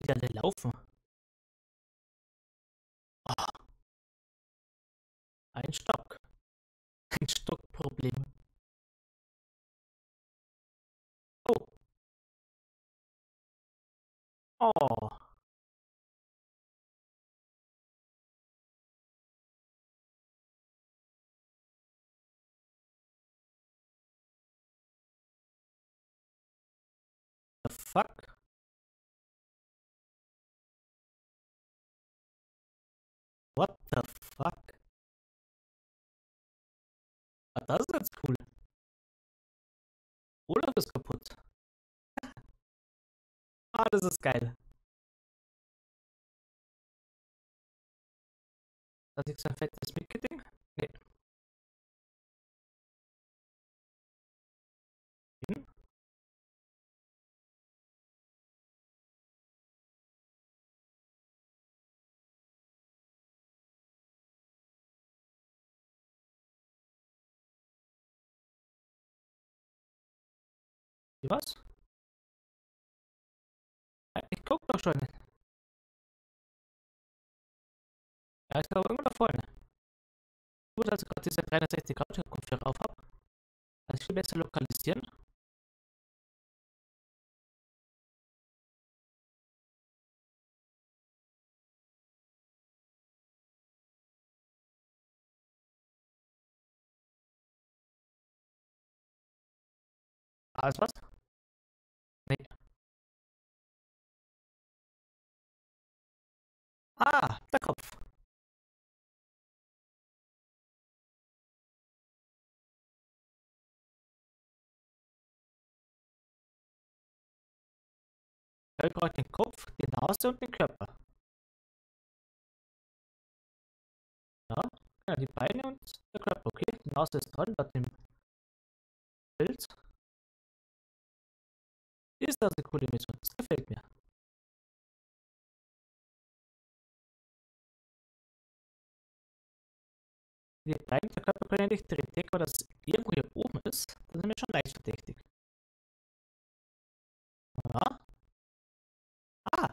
die alle laufen? Ah, ein Stock. Ein Stockproblem. Oh. Oh. The fuck? What the fuck? Ah, das ist jetzt cool. Olaf ist kaputt. Ah, das ist geil. Das ist ein fettes Mickey-Ding? Nee. Hm? Wie was? Ja, ich guck doch schon. Ja, ich glaube immer da vorne. Gut, dass ich gerade diese 360 Grad Kopfhörer auf habe. Also viel besser lokalisieren. Alles was? Nee. Ah, der Kopf. Ich brauche den Kopf, die Nase und den Körper. Ja, ja, die Beine und der Körper. Okay, die Nase ist dran, laut dem Bild. Ist das eine coole Mission? Das gefällt mir. Die Beine, der Körper können ja nicht drin. Denk mal, dass irgendwo hier oben ist. Das ist mir schon leicht verdächtig. Ja. Ah,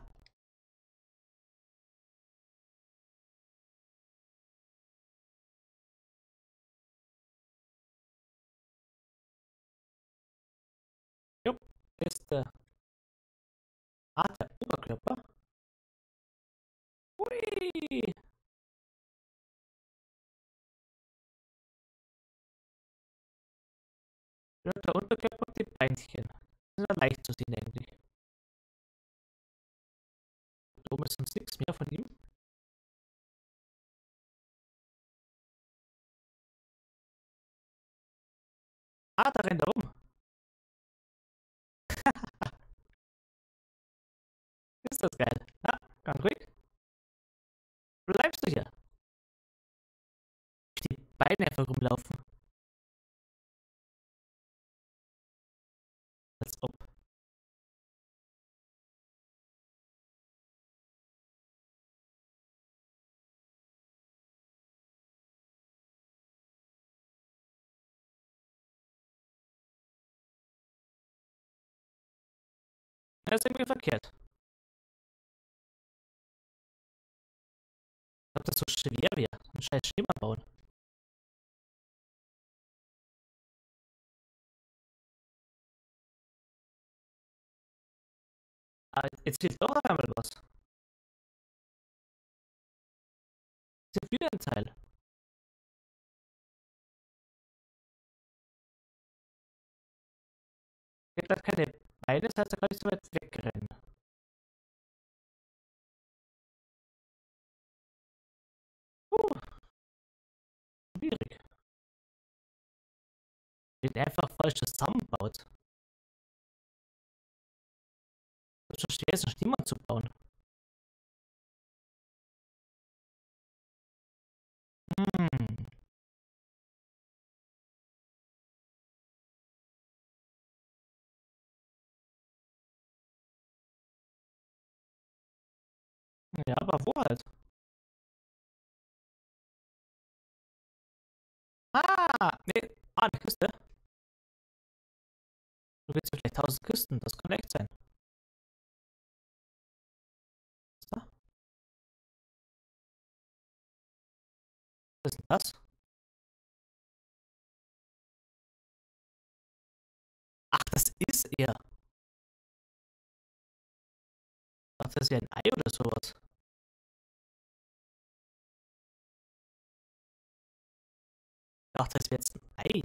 jo, ist der. Ah, der Oberkörper. Hui! Ja, der Unterkörper und die Beinchen. Das ist ja leicht zu sehen eigentlich. Da oben ist sonst nichts mehr von ihm. Ah, da rennt er rum. Ist das geil. Ja, ganz ruhig. Bleibst du hier? Die Beine einfach rumlaufen. Als ob. Das ist irgendwie verkehrt. Ob das so schwer wäre. Ein scheiß Schimmer bauen. Ah, jetzt fehlt doch auf einmal was. Jetzt wieder ein Teil. Er hat keine Beine, das heißt, er kann nicht so weit wegrennen. Schwierig. Wenn er einfach falsch zusammenbaut. Das ist schon schwer, so einen Schneemann zu bauen. Hm. Ja, aber wo halt? Ah, nee. Ah, eine Küste. Du willst vielleicht 1000 Küsten, das kann echt sein. Was ist denn das? Ach, das ist er. Ach, das ist ja ein Ei oder sowas. Ach, das wäre jetzt ein Ei.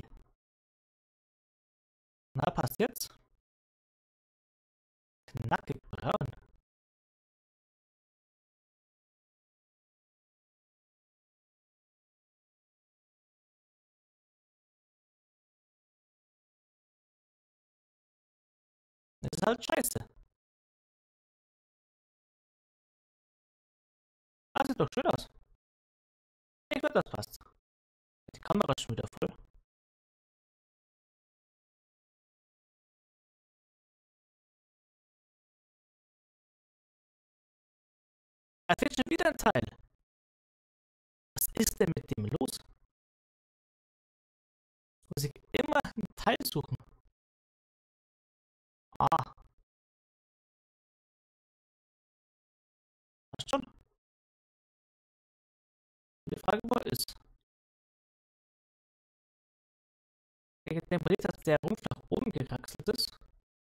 Na, passt jetzt? Knackig braun. Das ist halt scheiße. Ah, sieht doch schön aus. Ich finde, das passt. Die Kamera ist schon wieder voll. Er fehlt schon wieder ein Teil. Was ist denn mit dem los? Muss ich immer ein Teil suchen? Ah, passt schon. Die Frage, wo er ist. Ich hätte demoliert, dass der Rumpf nach oben gekraxelt ist.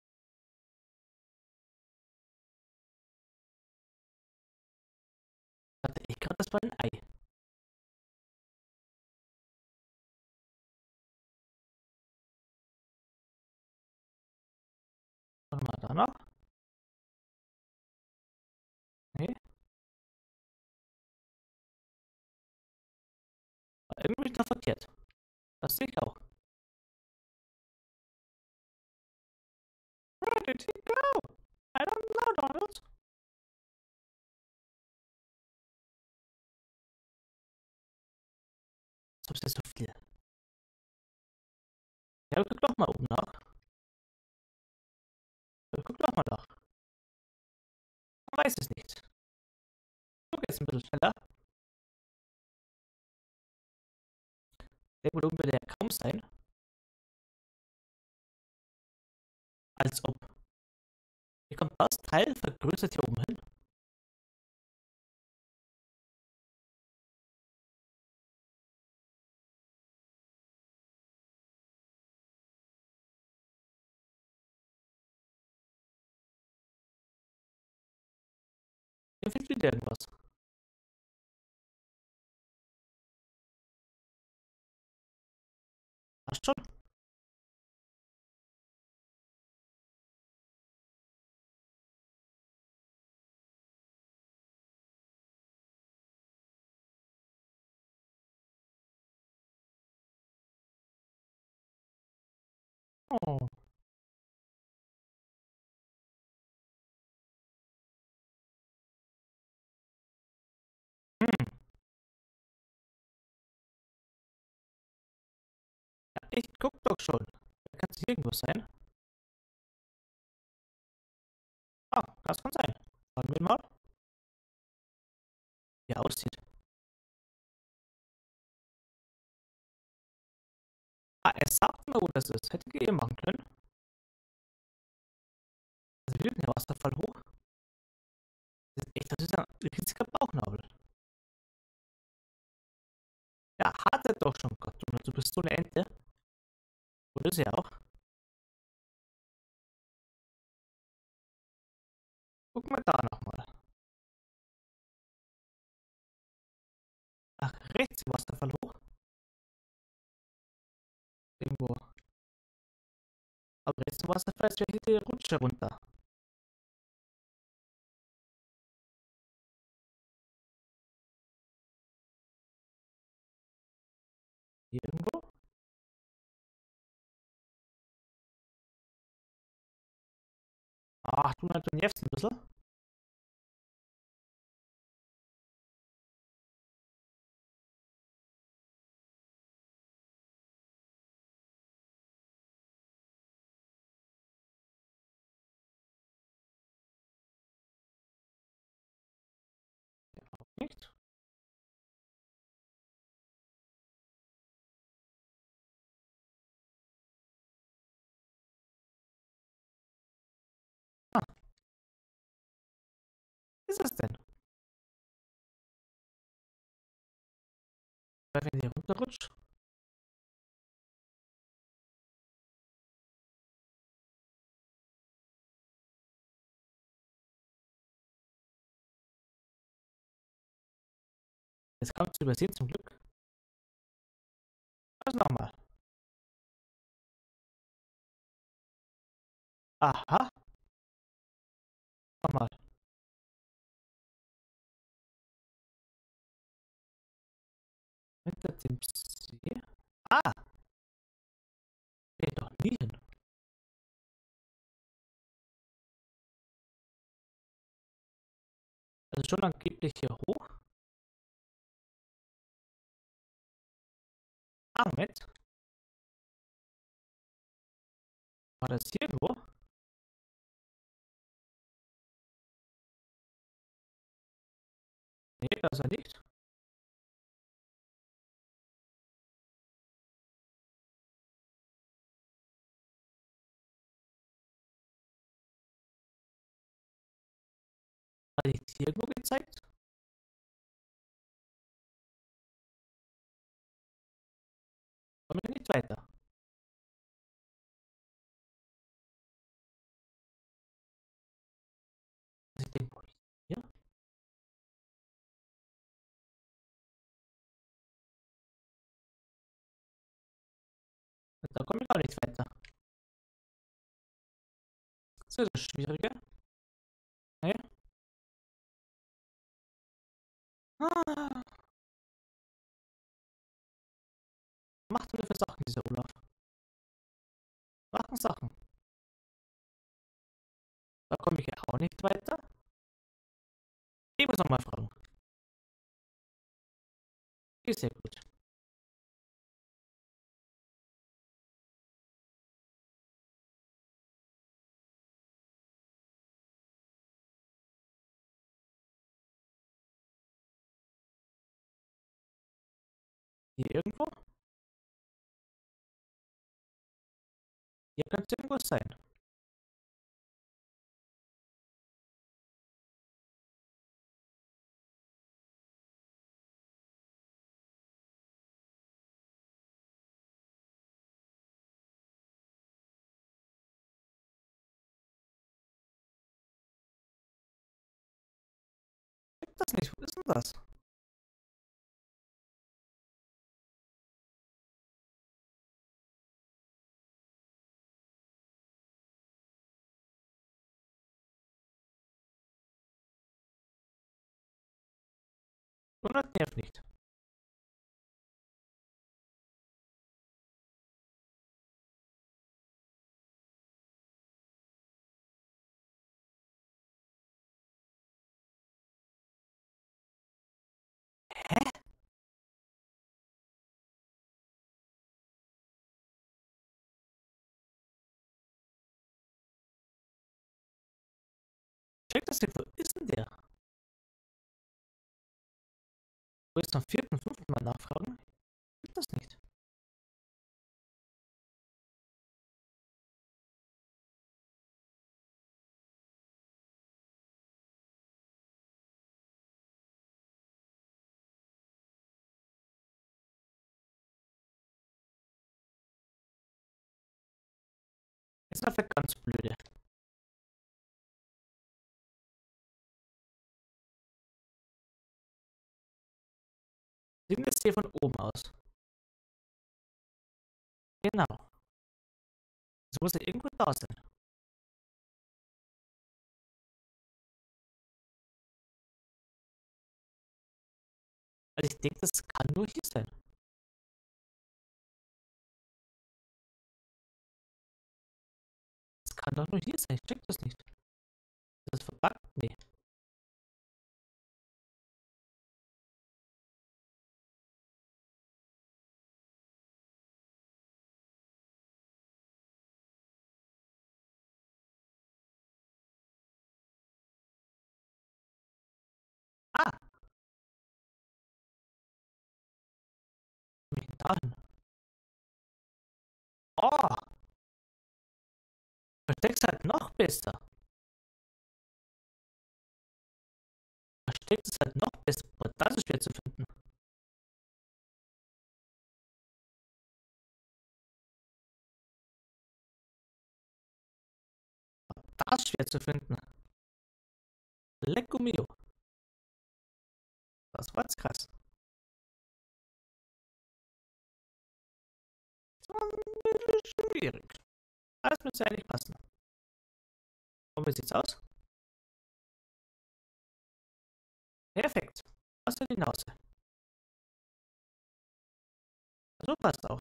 Dachte ich gerade, das war ein Ei. Warte mal, da noch? Nee, war irgendwie noch verkehrt. Das sehe ich auch. Where did he go? I don't know, Donald. So ist das so viel. Ja, guck doch mal oben nach. Guck doch mal nach. Man weiß es nicht. Guck jetzt ein bisschen schneller. Der wohl oben will ja kaum sein. Als ob. Wie kommt das Teil vergrößert hier oben hin? Hier fehlt wieder irgendwas. Passt schon. Oh. Hm. Ja, ich guck doch schon. Da kann es hier irgendwo sein. Ah, das kann sein. Schauen wir mal, wie er aussieht. Ah, er sagt mir, wo das ist. Hätte ich eh machen können. Also, wie wird denn der Wasserfall hoch? Das ist ein riesiger Bauchnabel. Ja, hat er doch schon, Gott, du bist so eine Ente. Und ist er auch. Guck mal da nochmal. Ach, rechts im Wasserfall hoch. Irgendwo. Aber rechts im Wasserfall ist ja hier die Rutsche runter. Hier irgendwo. Ach, du nervst ein bisschen. Nicht? Ah, ist es denn? Wenn ich hier runterrutsche. Das kaum zu übersehen zum Glück. Also nochmal. Aha. Nochmal. Hinter dem See. Ah! Geht doch nie hin. Also schon angeblich hier hoch. Ah, Moment. War das hier irgendwo? Nee, das war nicht. Hat ich hier irgendwo gezeigt? Komme ich nicht weiter. Also ich denke, hier? Da komme ich auch nicht weiter. Das ist das Schwierige. Nee. Ah, macht mir für Sachen, dieser Olaf. Machen Sachen. Da komme ich ja auch nicht weiter. Ich muss nochmal fragen. Ist sehr gut. Hier irgendwo? Hier könnte es irgendwas sein. Gibt das nicht? Wo ist denn das? Wundert nervt nicht. Hä? Check das nicht. Wo ist denn der? Wo ist am vierten, fünften Mal nachfragen? Gibt das nicht. Ist einfach ganz blöde. Sehen wir es hier von oben aus. Genau. Es muss ja irgendwo da sein. Also ich denke, das kann nur hier sein. Das kann doch nur hier sein. Ich check das nicht. Das ist verbuggt? Nee. Ah! Wie dahin? Oh! Versteck's halt noch besser. Versteckt es halt noch besser. Aber das ist schwer zu finden. das schwer zu finden. Lecco mio. Das war jetzt krass. Das war ein bisschen schwierig. Das müsste eigentlich passen. Und wie sieht's aus? Perfekt. Aus in die Nase. So passt auch.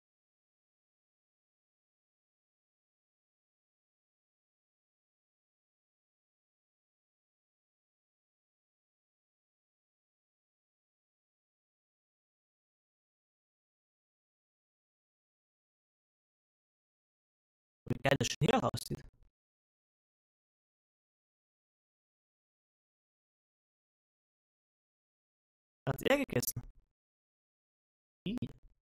Wie geil das Schnee auch aussieht. Hat er gegessen? Ih,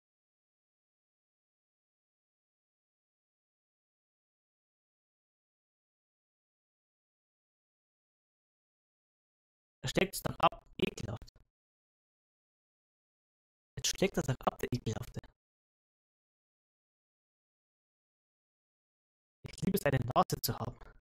er schlägt es doch ab. Ekelhaft. Jetzt schlägt er doch ab, der Ekelhafte. Ich liebe es, eine Nase zu haben.